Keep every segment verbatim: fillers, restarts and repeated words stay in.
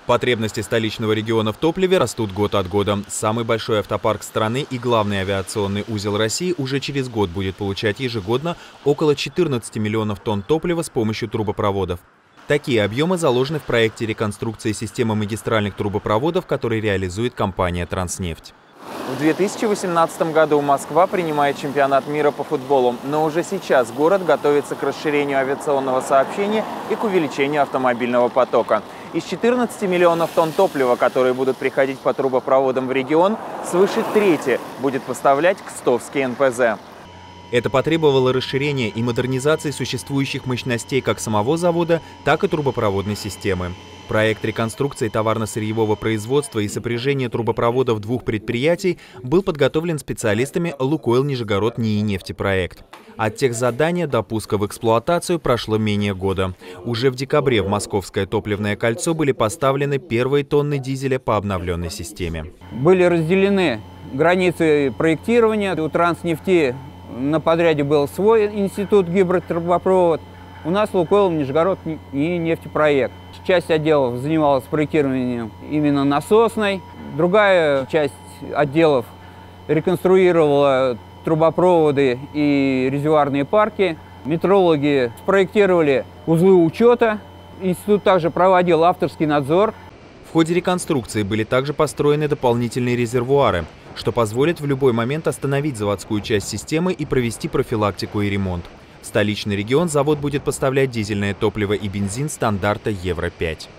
Потребности столичного региона в топливе растут год от года. Самый большой автопарк страны и главный авиационный узел России уже через год будет получать ежегодно около четырнадцати миллионов тонн топлива с помощью трубопроводов. Такие объемы заложены в проекте реконструкции системы магистральных трубопроводов, который реализует компания «Транснефть». В две тысячи восемнадцатом году Москва принимает чемпионат мира по футболу, но уже сейчас город готовится к расширению авиационного сообщения и к увеличению автомобильного потока. Из четырнадцати миллионов тонн топлива, которые будут приходить по трубопроводам в регион, свыше трети будет поставлять Кстовский эн пэ зэ. Это потребовало расширения и модернизации существующих мощностей как самого завода, так и трубопроводной системы. Проект реконструкции товарно-сырьевого производства и сопряжения трубопроводов двух предприятий был подготовлен специалистами «Лукойл Нижегород НИИ нефтепроект». От техзадания до пуска в эксплуатацию прошло менее года. Уже в декабре в Московское топливное кольцо были поставлены первые тонны дизеля по обновленной системе. Были разделены границы проектирования. У «Транснефти» на подряде был свой институт гидротрубопровод. У нас «Лукойл Нижегород НИИ нефтепроект». Часть отделов занималась проектированием именно насосной, другая часть отделов реконструировала трубопроводы и резервуарные парки. Метрологи спроектировали узлы учета. Институт также проводил авторский надзор. В ходе реконструкции были также построены дополнительные резервуары, что позволит в любой момент остановить заводскую часть системы и провести профилактику и ремонт. В столичный регион завод будет поставлять дизельное топливо и бензин стандарта евро пять.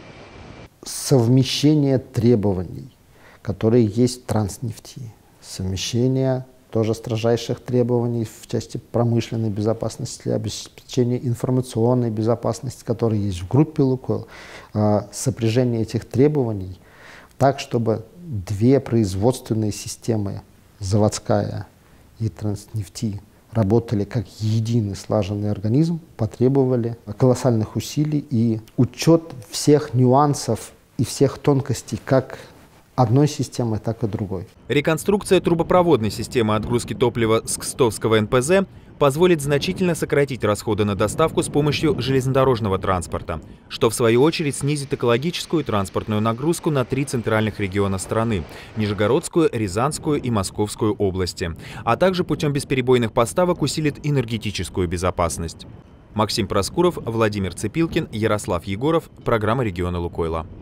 Совмещение требований, которые есть в «Транснефти», совмещение тоже строжайших требований в части промышленной безопасности, обеспечения информационной безопасности, которые есть в группе «Лукойл», сопряжение этих требований так, чтобы две производственные системы, заводская и «Транснефти», работали как единый слаженный организм, потребовали колоссальных усилий и учет всех нюансов и всех тонкостей как одной системы, так и другой. Реконструкция трубопроводной системы отгрузки топлива с Кстовского эн пэ зэ позволит значительно сократить расходы на доставку с помощью железнодорожного транспорта, что в свою очередь снизит экологическую и транспортную нагрузку на три центральных региона страны – Нижегородскую, Рязанскую и Московскую области, а также путем бесперебойных поставок усилит энергетическую безопасность. Максим Проскуров, Владимир Цепилкин, Ярослав Егоров. Программа «Регионы Лукойла».